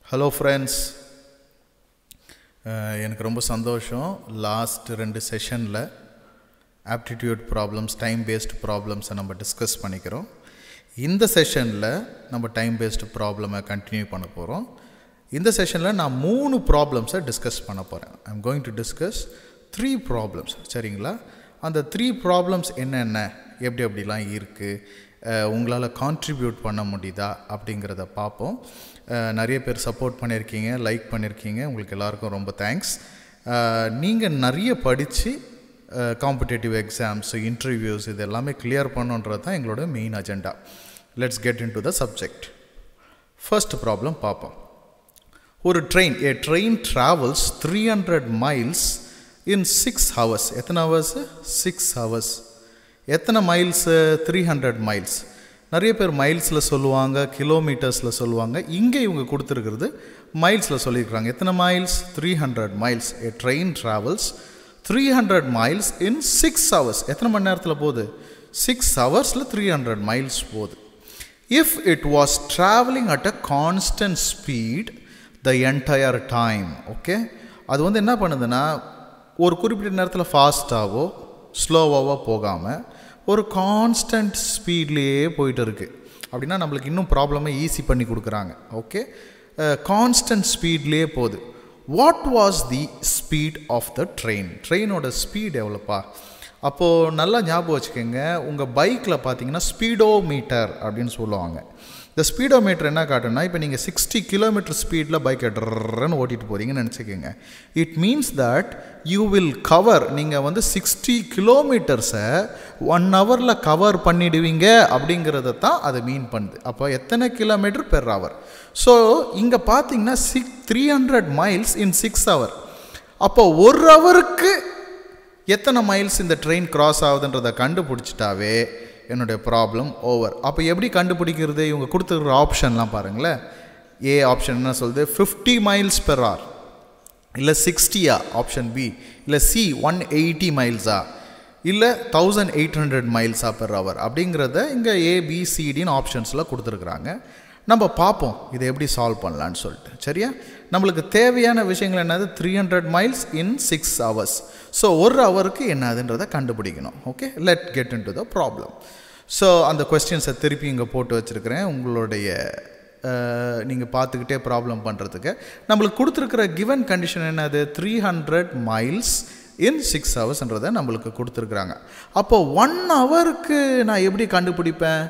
Hello friends, எனக்கு ரொம்ப சந்தோஷம். லாஸ்ட் 2 செஷனில் ஆப்டிடியூட் ப்ராப்ளம்ஸ், டைம் பேஸ்டு ப்ராப்ளம்ஸை நம்ம டிஸ்கஸ் பண்ணிக்கிறோம். இந்த செஷனில் நம்ம டைம் பேஸ்டு ப்ராப்ளமை கண்டினியூ பண்ண போகிறோம். இந்த செஷனில் நான் 3 ப்ராப்ளம்ஸை டிஸ்கஸ் பண்ண போகிறேன். I am going to discuss 3 problems. சரிங்களா? அந்த 3 ப்ராப்ளம்ஸ் என்னென்ன, எப்படிலாம் இருக்குது, உங்களால் கான்ட்ரிபியூட் பண்ண முடியுதா அப்படிங்கிறத பார்ப்போம். நிறைய பேர் சப்போர்ட் பண்ணியிருக்கீங்க, லைக் பண்ணியிருக்கீங்க, உங்களுக்கு எல்லாருக்கும் ரொம்ப தேங்க்ஸ். நீங்கள் நிறைய படித்து காம்படிட்டிவ் எக்ஸாம்ஸ், இன்டர்வியூஸ் இது எல்லாமே கிளியர் பண்ணுன்றது தான் எங்களோட main agenda. Let's get in to the subject. First problem பார்ப்போம். ஒரு train travels 300 miles in 6 hours. எத்தனை ஹவர்ஸு? 6 hours. எத்தனை மைல்ஸு? 300 miles. நிறைய பேர் மைல்ஸில் சொல்லுவாங்க, கிலோமீட்டர்ஸில் சொல்லுவாங்க. இங்கே இவங்க கொடுத்துருக்கிறது மைல்ஸில் சொல்லியிருக்கிறாங்க. எத்தனை miles? 300 miles. A train travels 300 miles in 6 hours. எத்தனை மணி நேரத்தில் போகுது? 6 hoursல 300 miles போகுது. If it was traveling at a constant speed the entire time. Okay, அது என்ன பண்ணுதுன்னா, ஒரு குறிப்பிட்ட நேரத்தில் ஃபாஸ்ட்டாகவோ ஸ்லோவாகவோ போகாமல் ஒரு கான்ஸ்டன்ட் ஸ்பீட்லேயே போயிட்டு இருக்குது. அப்படின்னா நம்மளுக்கு இன்னும் ப்ராப்ளமை ஈஸி பண்ணி கொடுக்குறாங்க. ஓகே, கான்ஸ்டன்ட் ஸ்பீட்லேயே போகுது. What was the speed of the ட்ரெயினோட ஸ்பீட் எவ்வளோப்பா? அப்போது நல்லா ஞாபகம் வச்சுக்கோங்க, உங்கள் பைக்கில் பார்த்தீங்கன்னா ஸ்பீடோமீட்டர் அப்படின்னு சொல்லுவாங்க. இந்த ஸ்பீடோமீட்டர் என்ன காட்டுன்னா, இப்போ நீங்கள் 60 km ஸ்பீடில் பைக்கை ட்ரன்னு ஓட்டிகிட்டு போகிறீங்கன்னு நினச்சிக்கோங்க. It means that you will cover, நீங்கள் 60 kilometers 1 hourல கவர் பண்ணிடுவீங்க அப்படிங்கிறத தான் அது மீன் பண்ணுது. அப்போ எத்தனை கிலோமீட்டர் பெர் ஹவர்? ஸோ இங்கே பார்த்தீங்கன்னா 300 miles in 6 hours. அப்போ 1 ஹவருக்கு எத்தனை மைல்ஸ் இந்த ட்ரெயின் கிராஸ் ஆகுதுன்றதை கண்டுபிடிச்சிட்டாவே என்னுடைய ப்ராப்ளம் ஓவர். அப்போ எப்படி கண்டுபிடிக்கிறது? இவங்க கொடுத்துருக்குற ஆப்ஷன்லாம் பாருங்களேன். ஏ ஆப்ஷன் என்ன சொல்லுது? 50 miles per hour, இல்லை 60 ஆப்ஷன் பி, இல்லை சி 180 miles, இல்லை 1800 miles per hour அப்படிங்கிறத இங்கே ஏபிசிடின்னு ஆப்ஷன்ஸில் கொடுத்துருக்குறாங்க. நம்ம பார்ப்போம் இதை எப்படி சால்வ் பண்ணலான்னு சொல்லிட்டு. சரியா? நம்மளுக்கு தேவையான விஷயங்கள் என்னது? 300 miles in 6 hours. ஸோ 1 ஹவருக்கு என்னதுன்றதை கண்டுபிடிக்கணும். Okay, let get in to the problem. So அந்த கொஸ்டின்ஸை திருப்பி இங்கே போட்டு வச்சுருக்கிறேன் உங்களுடைய நீங்கள் பார்த்துக்கிட்டே ப்ராப்ளம் பண்ணுறதுக்கு. நம்மளுக்கு கொடுத்துருக்கிற கிவன் கண்டிஷன் என்னது? 300 miles in 6 hoursன்றதை நம்மளுக்கு கொடுத்துருக்குறாங்க. அப்போ 1 ஹவருக்கு நான் எப்படி கண்டுபிடிப்பேன்?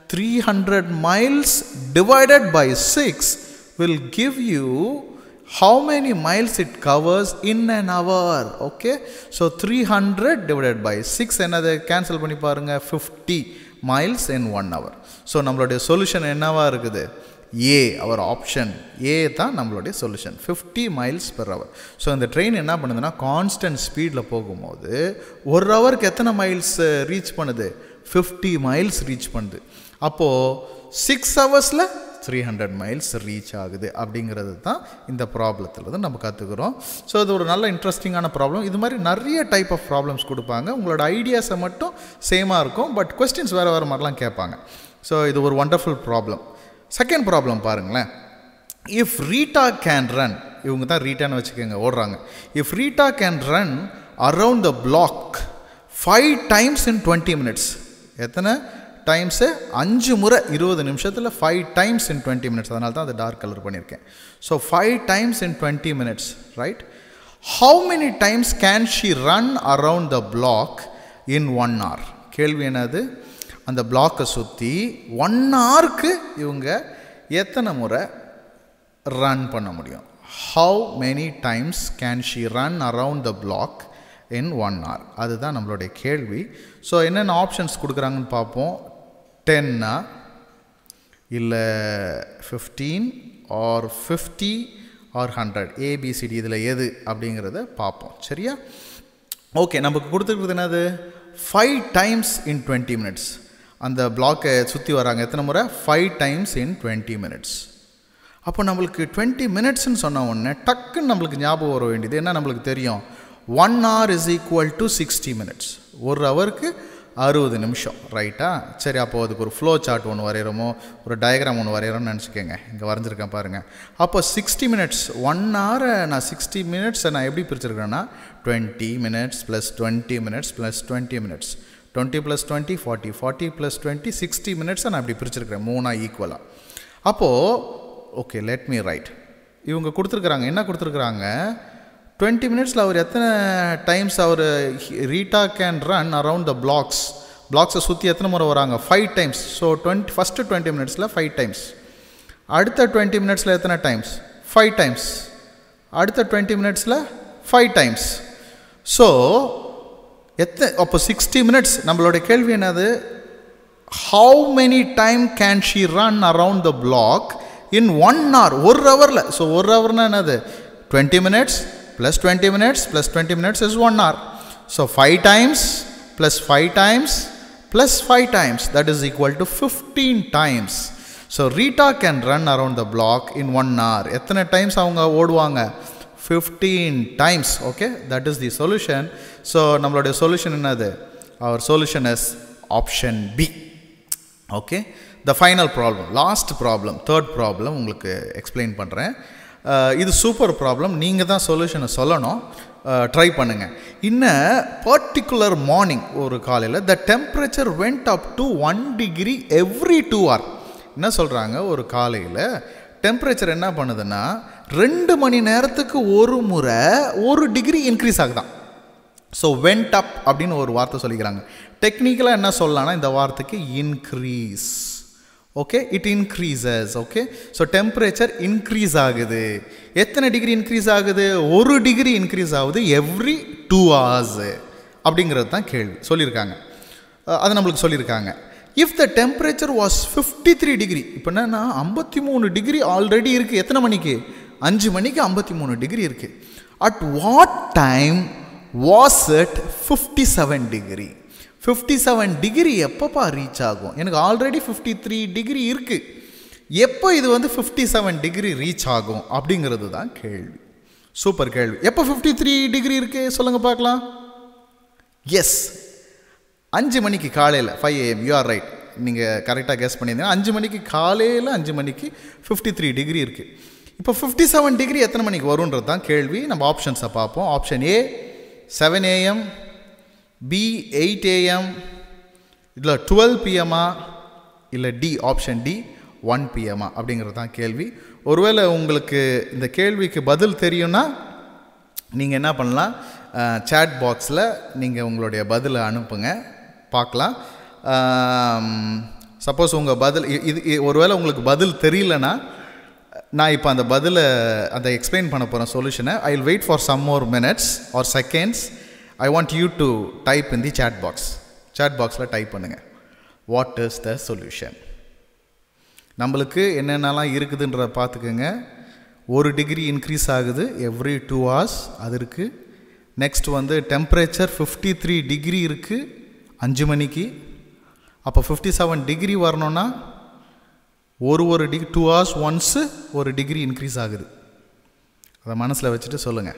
300 miles divided by 6 will give you how many miles it covers in an hour. Okay, so 300 divided by 6 என்னது? கேன்சல் பண்ணி பாருங்க, 50 miles in 1 hour. ஸோ நம்மளுடைய சொல்யூஷன் என்னவா இருக்குது? ஏ, அவர் ஆப்ஷன் ஏ தான் நம்மளுடைய solution, 50 miles per hour. So இந்த ட்ரெயின் என்ன பண்ணுதுன்னா, கான்ஸ்டன்ட் ஸ்பீடில் போகும்போது 1 ஹவருக்கு எத்தனை மைல்ஸ் ரீச் பண்ணுது? 50 miles ரீச் பண்ணுது. அப்போது 6 ஹவர்ஸில் 300 miles ரீச் ஆகுது அப்படிங்கிறது தான் இந்த ப்ராப்ளத்தில் நம்ம கற்றுக்குறோம். ஸோ இது ஒரு நல்ல இன்ட்ரெஸ்டிங்கான ப்ராப்ளம். இது மாதிரி நிறைய டைப் ஆஃப் ப்ராப்ளம்ஸ் கொடுப்பாங்க. உங்களோட ஐடியாஸை மட்டும் சேமாக இருக்கும், பட் கொஸ்டின்ஸ் வேறு மாதிரிலாம் கேட்பாங்க. ஸோ இது ஒரு ஒண்டர்ஃபுல் ப்ராப்ளம். செகண்ட் ப்ராப்ளம் பாருங்களேன். இஃப் ரீட்டா கேன் ரன், இவங்க தான் ரீட்டான்னு வச்சுக்கோங்க, ஓடுறாங்க. If Rita can run around the block 5 times in 20 minutes. எத்தனை டைம்ஸு? 5 முறை 20 நிமிஷத்தில் 5 times in 20 minutes. அதனால தான் அதை டார்க் கலர் பண்ணியிருக்கேன். So 5 times in 20 minutes, right? How many times can she run around the block in 1 hour? கேள்வி என்னது? அந்த பிளாக்கை சுற்றி 1 hourக்கு இவங்க எத்தனை முறை ரன் பண்ண முடியும்? How many times can she run around the block in 1 hour? அதுதான் நம்மளுடைய கேள்வி. ஸோ என்னென்ன ஆப்ஷன்ஸ் கொடுக்குறாங்கன்னு பார்ப்போம். 10 இல்லை 15 ஆர் 50 ஆர் 100, ஏபிசிடி இதில் எது அப்படிங்கிறத பார்ப்போம். சரியா? ஓகே, நமக்கு கொடுத்துருக்குறது என்னது? 5 times in 20 minutes. அந்த பிளாக்கை சுற்றி வராங்க எத்தனை முறை? 5 times in 20 minutes. அப்போ நம்மளுக்கு 20 minutesன்னு சொன்ன உடனே டக்குன்னு நம்மளுக்கு ஞாபகம் வர வேண்டியது என்ன? நம்மளுக்கு தெரியும் 1 hour is equal to 60 minutes. 1 ஹவருக்கு 60 நிமிஷம் ரைட்டா. சரி, அப்போது அதுக்கு ஒரு ஃப்ளோ சார்ட் ஒன்று வரைகிறோமோ, ஒரு டயக்ராம் ஒன்று வரைகிறோம்னு நினச்சிக்கோங்க. இங்கே வரைஞ்சிருக்கேன் பாருங்கள். அப்போ 60 மினிட்ஸ் 1 hour நான் 60 மினிட்ஸை நான் எப்படி பிரிச்சிருக்கிறேன்னா 20 minutes + 20 minutes + 20 minutes 20 + 20 40 40 + 20 60 மினிட்ஸை நான் இப்படி பிரிச்சிருக்கிறேன் 3 ஈக்குவலாக. அப்போது ஓகே, லெட் மீ ரைட். இவங்க கொடுத்துருக்குறாங்க, என்ன கொடுத்துருக்குறாங்க, 20 மினிட்ஸில் அவர் எத்தனை டைம்ஸ் அவர் Rita can run around the பிளாக்ஸை சுற்றி எத்தனை முறை வராங்க, 5 times. ஸோ ஃபஸ்ட்டு 20 மினிட்ஸில் 5 times, அடுத்த 20 மினிட்ஸில் எத்தனை டைம்ஸ், 5 times, அடுத்த 20 மினிட்ஸில் 5 times. ஸோ அப்போ 60 மினிட்ஸ். நம்மளோட கேள்வி என்னது, how many time can she run around the block in 1 hour? 1 hourல. ஸோ 1 hourனா என்னது, 20 minutes plus 20 minutes plus 20 minutes is 1 hour. So 5 times plus 5 times plus 5 times, that is equal to 15 times. So Rita can run around the block in 1 hour. எத்தனை times அவங்க ஓடுவாங்க, 15 times. Okay, that is the solution. So நம்மளுடைய solution என்னது, our solution is option B. Okay, the final problem, last problem, third problem உங்களுக்கு explain பண்ணுறேன். இது super problem, நீங்கள் தான் சொல்யூஷனை சொல்லணும், ட்ரை பண்ணுங்கள். இன்னும் பர்டிகுலர் மார்னிங், ஒரு காலையில் the temperature went up to 1 degree every 2 hours. என்ன சொல்கிறாங்க, ஒரு காலையில் டெம்பரேச்சர் என்ன பண்ணுதுன்னா 2 மணி நேரத்துக்கு ஒரு முறை 1 டிகிரி இன்க்ரீஸ் ஆகுதான். ஸோ வெண்ட் அப் அப்படின்னு ஒரு வார்த்தை சொல்லிக்கிறாங்க. டெக்னிக்கலாக என்ன சொல்லலாம்னா இந்த வார்த்தைக்கு increase. Okay, it increases. Okay, so temperature increase ஆகுது. எத்தனை டிகிரி இன்க்ரீஸ் ஆகுது, 1 டிகிரி இன்க்ரீஸ் ஆகுது எவ்ரி 2 hours அப்படிங்கிறது தான் கேள்வி சொல்லியிருக்காங்க. அது நம்மளுக்கு சொல்லியிருக்காங்க. If the temperature was 53 degree, இப்போ என்னன்னா 53 டிகிரி ஆல்ரெடி இருக்குது. எத்தனை மணிக்கு, 5 மணிக்கு 53 டிகிரி இருக்குது. At what time was it 57 degree? 57 degree எப்பப்பா ரீச் ஆகும்? எனக்கு ஆல்ரெடி 53 டிகிரி இருக்குது, எப்போ இது 57 டிகிரி ரீச் ஆகும் அப்படிங்கிறது தான் கேள்வி. சூப்பர் கேள்வி. எப்போ 53 டிகிரி இருக்கு சொல்லுங்கள் பார்க்கலாம். எஸ், 5 மணிக்கு காலையில் 5 AM. யூ ஆர் ரைட், நீங்கள் கரெக்டாக கெஸ் பண்ணியிருந்தீங்கன்னா 5 மணிக்கு காலையில் 5 மணிக்கு 53 டிகிரி இருக்குது. இப்போ 57 டிகிரி எத்தனை மணிக்கு வரும்ன்றது தான் கேள்வி. நம்ம ஆப்ஷன்ஸை பார்ப்போம். Option A 7 AM, B 8 AM, இல்லை 12 PM, இல்லை டி ஆப்ஷன் டி 1 PM அப்படிங்கிறது தான் கேள்வி. ஒருவேளை உங்களுக்கு இந்த கேள்விக்கு பதில் தெரியும்னா நீங்கள் என்ன பண்ணலாம், சேட் பாக்ஸில் நீங்கள் உங்களுடைய பதிலை அனுப்புங்க, பார்க்கலாம். சப்போஸ் உங்கள் பதில் இது ஒருவேளை உங்களுக்கு பதில் தெரியலனா நான் இப்போ அந்த பதிலை அந்த எக்ஸ்பிளைன் பண்ண போகிறேன் சொல்யூஷனை. I will wait for some more minutes or seconds. I want you to type in the chat box. Chat boxல டைப் பண்ணுங்கள், what is the solution. நம்மளுக்கு என்னென்னலாம் இருக்குதுன்றத பார்த்துக்கோங்க. 1 டிகிரி இன்க்ரீஸ் ஆகுது எவ்ரி 2 hours, அது இருக்குது. நெக்ஸ்ட் டெம்பரேச்சர் 53 டிகிரி இருக்குது 5 மணிக்கு. அப்போ 57 டிகிரி வரணும்னா ஒரு degree 2 hours once 1 degree increase ஆகுது. அதை மனசில் வச்சுட்டு சொல்லுங்கள்.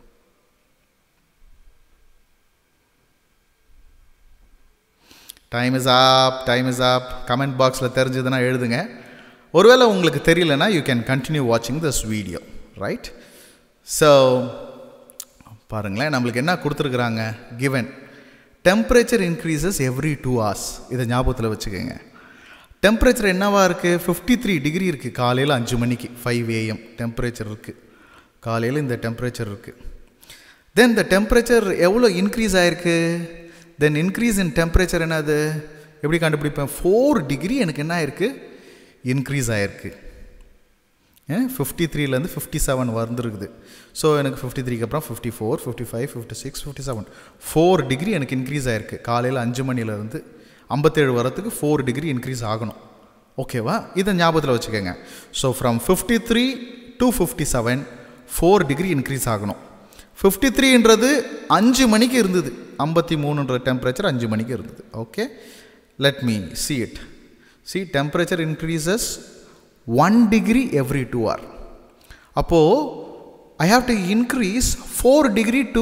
Time is up. கமெண்ட் பாக்ஸில் தெரிஞ்சதுன்னா எழுதுங்க. ஒருவேளை உங்களுக்கு தெரியலனா யூ கேன் கண்டினியூ வாட்சிங் திஸ் வீடியோ, ரைட்? ஸோ பாருங்களேன், நம்மளுக்கு என்ன கொடுத்துருக்குறாங்க, given temperature increases every 2 hours. இதை ஞாபகத்தில் வச்சுக்கோங்க. டெம்பரேச்சர் என்னவா இருக்குது, 53 டிகிரி இருக்குது காலையில் 5 மணிக்கு 5 AM டெம்பரேச்சர் இருக்குது. காலையில் இந்த டெம்பரேச்சர் இருக்குது. தென் இந்த டெம்பரேச்சர் எவ்வளோ இன்க்ரீஸ் ஆகிருக்கு, தென் இன்க்ரீஸ் இன் டெம்பரேச்சர் என்னது, எப்படி கண்டுபிடிப்பேன், 4 டிகிரி எனக்கு என்ன ஆயிருக்கு, இன்க்ரீஸ் ஆகிருக்கு. 53லேருந்து 57 வந்துருக்குது. ஸோ எனக்கு 53க்கு அப்புறம் 54, 55, 56, 57 4 டிகிரி எனக்கு இன்க்ரீஸ் ஆகிருக்கு. காலையில் 5 மணிலேருந்து 57 வரத்துக்கு 4 டிகிரி இன்க்ரீஸ் ஆகணும். ஓகேவா, இதை ஞாபகத்தில் வச்சுக்கோங்க. So from 53 to 57 4 degree increase ஆகணும். 53ன்றது 5 மணிக்கு இருந்தது, 53ன்ற டெம்பரேச்சர் 5 மணிக்கு இருந்தது. Okay, let me see it. See, temperature increases 1 degree every 2 hours. அப்போது I have to increase 4 degree to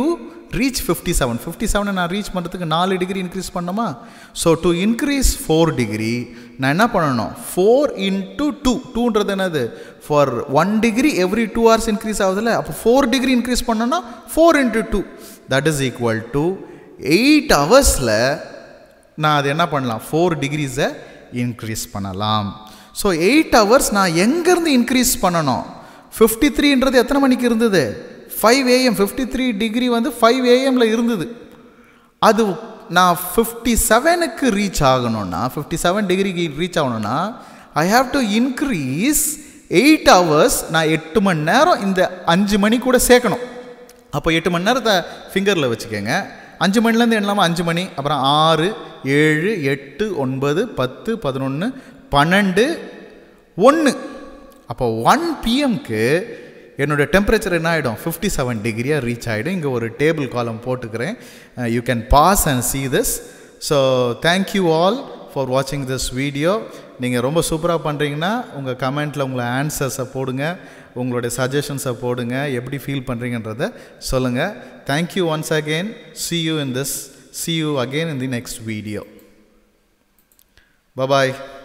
reach 57. 57 நான் ரீச் பண்ணுறதுக்கு 4 டிகிரி இன்க்ரீஸ் பண்ணணுமா? ஸோ டு இன்க்ரீஸ் 4 டிகிரி நான் என்ன பண்ணணும்? 4 into 2. 2ன்றது என்னது? For 1 degree every 2 hours increase ஆகுதுல்ல, அப்போ 4 டிகிரி இன்க்ரீஸ் பண்ணோன்னா 4 into 2 that is equal to 8 ஹவர்ஸில் நான் அது என்ன பண்ணலாம்? 4 டிகிரிஸை இன்க்ரீஸ் பண்ணலாம். ஸோ 8 ஹவர்ஸ் நான் எங்கேருந்து இன்க்ரீஸ் பண்ணணும்? 53ன்றது எத்தனை மணிக்கு இருந்தது? 5 AM. 53 டிகிரி வந்து 5 AM இருந்தது. அது நான் 57க்கு ரீச் ஆகணும்னா, 57 டிகிரிக்கு ரீச் ஆகணும்னா I have to increase 8 hours. நான் 8 மணி நேரம் இந்த 5 மணி கூட சேர்க்கணும். அப்போ 8 மணி நேரத்தை ஃபிங்கரில் வச்சுக்கோங்க. 5 மணிலேருந்து எண்ணலாமா? 5 மணி, அப்புறம் 6, 7, 8, 9, 10, 11, 12, 1. அப்போ 1 PMக்கு என்னோடய டெம்பரேச்சர் என்ன ஆகிடும்? 57 டிகிரியாக ரீச் ஆகிடும். இங்கே ஒரு டேபிள் காலம் போட்டுக்கிறேன். You can pause and see this. So thank you all for வாட்சிங் திஸ் வீடியோ. நீங்கள் ரொம்ப சூப்பராக பண்ணுறீங்கன்னா உங்கள் கமெண்ட்டில் உங்களை ஆன்சர்ஸை போடுங்க, உங்களுடைய சஜஷன்ஸை போடுங்க, எப்படி ஃபீல் பண்ணுறீங்கன்றதை சொல்லுங்கள். Thank you once again. see you again in the next video. Bye bye.